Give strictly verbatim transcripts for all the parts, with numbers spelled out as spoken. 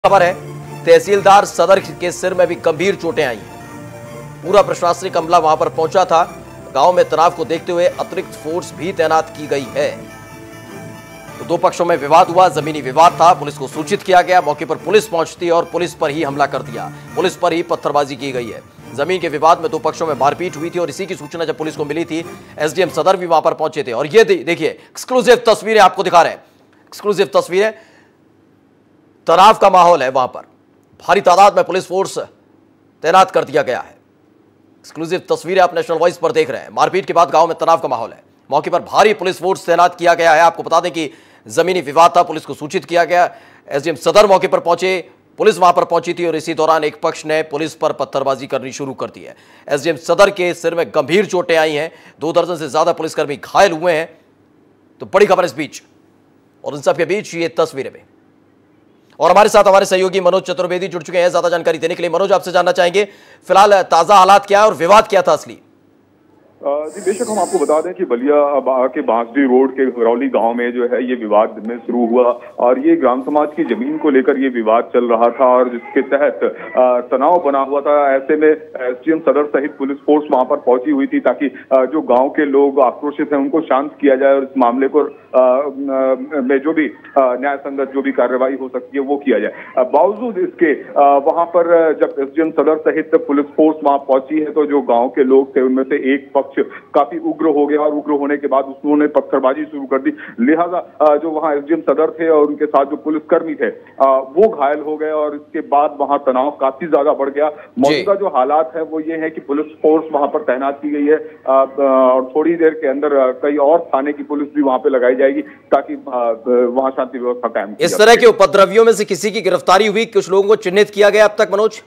खबर है, तहसीलदार सदर के सिर में भी गंभीर चोटें आई। पूरा प्रशासनिक अमला वहां पर पहुंचा था। गांव में तनाव को देखते हुए अतिरिक्त फोर्स भी तैनात की गई है। तो दो पक्षों में विवाद हुआ, जमीनी विवाद था। पुलिस को सूचित किया गया, मौके पर पुलिस पहुंचती और पुलिस पर ही हमला कर दिया। पुलिस पर ही पत्थरबाजी की गई है। जमीन के विवाद में दो पक्षों में मारपीट हुई थी और इसी की सूचना जब पुलिस को मिली थी, एसडीएम सदर भी वहां पर पहुंचे थे। और ये देखिए, एक्सक्लूसिव तस्वीरें आपको दिखा रहे हैं। एक्सक्लूसिव तस्वीरें, तनाव का माहौल है वहां पर। भारी तादाद में पुलिस फोर्स तैनात कर दिया गया है। एक्सक्लूसिव तस्वीरें आप नेशनल वॉइस पर देख रहे हैं। मारपीट के बाद गांव में तनाव का माहौल है। मौके पर भारी पुलिस फोर्स तैनात किया गया है। आपको बता दें कि जमीनी विवाद था, पुलिस को सूचित किया गया। एसडीएम सदर मौके पर पहुंचे, पुलिस वहां पर पहुंची थी और इसी दौरान एक पक्ष ने पुलिस पर पत्थरबाजी करनी शुरू कर दी है। एसडीएम सदर के सिर में गंभीर चोटें आई हैं। दो दर्जन से ज्यादा पुलिसकर्मी घायल हुए हैं। तो बड़ी खबर इस बीच, और इन सबके बीच ये तस्वीरें भी। और हमारे साथ हमारे सहयोगी मनोज चतुर्वेदी जुड़ चुके हैं ज्यादा जानकारी देने के लिए। मनोज, आपसे जानना चाहेंगे फिलहाल ताजा हालात क्या है और विवाद क्या था असली? जी बेशक, हम आपको बता दें कि बलिया के बांसडी रोड के घरौली गांव में जो है ये विवाद में शुरू हुआ और ये ग्राम समाज की जमीन को लेकर ये विवाद चल रहा था और जिसके तहत तनाव बना हुआ था। ऐसे में एसडीएम सदर सहित पुलिस फोर्स वहां पर पहुंची हुई थी ताकि जो गांव के लोग आक्रोशित हैं उनको शांत किया जाए और इस मामले को में जो भी न्याय संगत जो भी कार्रवाई हो सकती है वो किया जाए। बावजूद इसके वहां पर जब एसडीएम सदर सहित पुलिस फोर्स वहां पहुंची है तो जो गाँव के लोग थे उनमें से एक पक्ष काफी उग्र हो गया और उग्र होने के बाद उन्होंने पत्थरबाजी शुरू कर दी। लिहाजा जो वहां एसडीएम सदर थे और उनके साथ जो पुलिसकर्मी थे वो घायल हो गए और इसके बाद वहां तनाव काफी ज्यादा बढ़ गया। मौजूदा जो हालात है वो ये है कि पुलिस फोर्स वहां पर तैनात की गई है और थोड़ी देर के अंदर कई और थाने की पुलिस भी वहां पे लगाई जाएगी ताकि वहां शांति व्यवस्था कायम। इस तरह के उपद्रवियों में से किसी की गिरफ्तारी हुई? कुछ लोगों को चिन्हित किया गया अब तक, मनोज?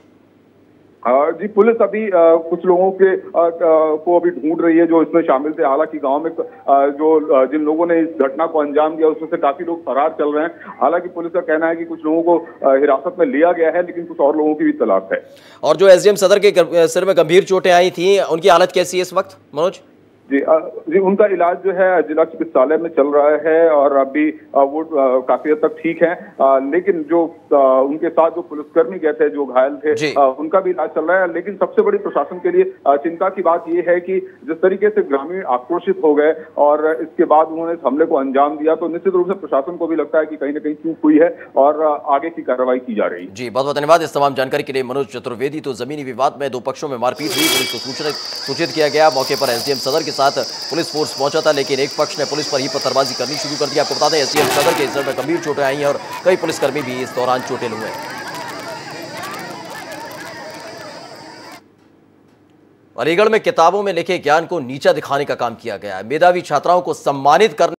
जी पुलिस अभी आ, कुछ लोगों के आ, आ, को अभी ढूंढ रही है जो इसमें शामिल थे। हालांकि गांव में आ, जो आ, जिन लोगों ने इस घटना को अंजाम दिया उसमें से काफी लोग फरार चल रहे हैं। हालांकि पुलिस का कहना है कि कुछ लोगों को आ, हिरासत में लिया गया है, लेकिन कुछ और लोगों की भी तलाश है। और जो एसडीएम सदर के सिर में गंभीर चोटें आई थी, उनकी हालत कैसी है इस वक्त, मनोज? जी जी उनका इलाज जो है जिला चिकित्सालय में चल रहा है और अभी वो काफी हद तक ठीक है। लेकिन जो उनके साथ जो पुलिसकर्मी गए थे जो घायल थे उनका भी इलाज चल रहा है। लेकिन सबसे बड़ी प्रशासन के लिए चिंता की बात यह है कि जिस तरीके से ग्रामीण आक्रोशित हो गए और इसके बाद उन्होंने इस हमले को अंजाम दिया तो निश्चित रूप से प्रशासन को भी लगता है कि कहीं ना कहीं चूक हुई है और आगे की कार्रवाई की जा रही है। जी बहुत बहुत धन्यवाद इस तमाम जानकारी के लिए मनोज चतुर्वेदी। तो जमीनी विवाद में दो पक्षों में मारपीट हुई, पुलिस को सूचित किया गया। मौके पर एसडीएम सदर के साथ पुलिस फोर्स पहुंचा था, लेकिन एक पक्ष ने पुलिस पर ही पत्थरबाजी करनी शुरू कर दी। आपको बता दें एसडीएम सदर के सिर में गंभीर चोटें आई हैं और कई पुलिसकर्मी भी इस दौरान चोटिल हुए हैं। अलीगढ़ में किताबों में लिखे ज्ञान को नीचा दिखाने का काम किया गया है। मेधावी छात्राओं को सम्मानित करने